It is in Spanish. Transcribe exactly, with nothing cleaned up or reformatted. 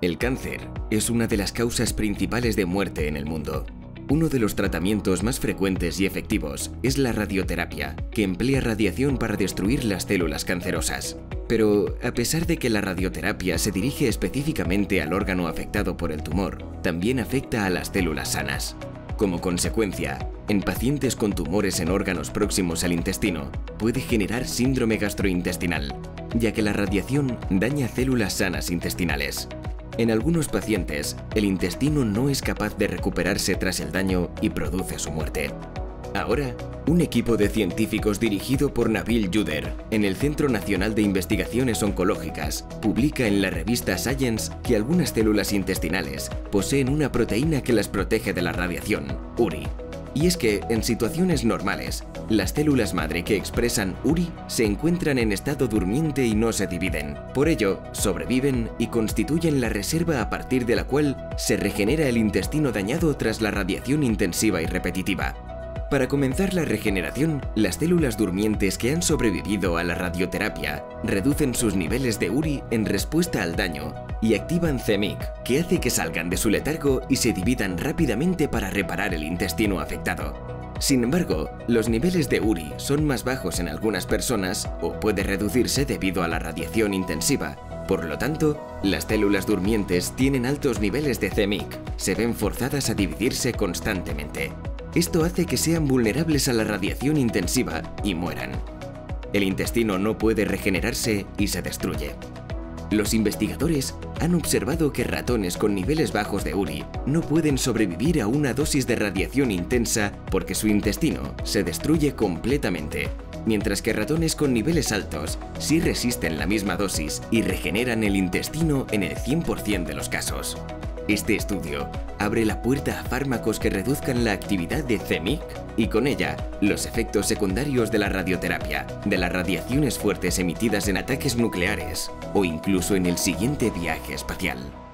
El cáncer es una de las causas principales de muerte en el mundo. Uno de los tratamientos más frecuentes y efectivos es la radioterapia, que emplea radiación para destruir las células cancerosas. Pero, a pesar de que la radioterapia se dirige específicamente al órgano afectado por el tumor, también afecta a las células sanas. Como consecuencia, en pacientes con tumores en órganos próximos al intestino, puede generar síndrome gastrointestinal, ya que la radiación daña células sanas intestinales. En algunos pacientes, el intestino no es capaz de recuperarse tras el daño y produce su muerte. Ahora, un equipo de científicos dirigido por Nabil Yuder, en el Centro Nacional de Investigaciones Oncológicas, publica en la revista Science que algunas células intestinales poseen una proteína que las protege de la radiación, U R I. Y es que, en situaciones normales, las células madre que expresan U R I se encuentran en estado durmiente y no se dividen. Por ello, sobreviven y constituyen la reserva a partir de la cual se regenera el intestino dañado tras la radiación intensiva y repetitiva. Para comenzar la regeneración, las células durmientes que han sobrevivido a la radioterapia reducen sus niveles de U R I en respuesta al daño y activan C M Y C, que hace que salgan de su letargo y se dividan rápidamente para reparar el intestino afectado. Sin embargo, los niveles de U R I son más bajos en algunas personas o puede reducirse debido a la radiación intensiva. Por lo tanto, las células durmientes tienen altos niveles de C M Y C, se ven forzadas a dividirse constantemente. Esto hace que sean vulnerables a la radiación intensiva y mueran. El intestino no puede regenerarse y se destruye. Los investigadores han observado que ratones con niveles bajos de U R I no pueden sobrevivir a una dosis de radiación intensa porque su intestino se destruye completamente, mientras que ratones con niveles altos sí resisten la misma dosis y regeneran el intestino en el cien por cien de los casos. Este estudio abre la puerta a fármacos que reduzcan la actividad de C M Y C y con ella los efectos secundarios de la radioterapia, de las radiaciones fuertes emitidas en ataques nucleares o incluso en el siguiente viaje espacial.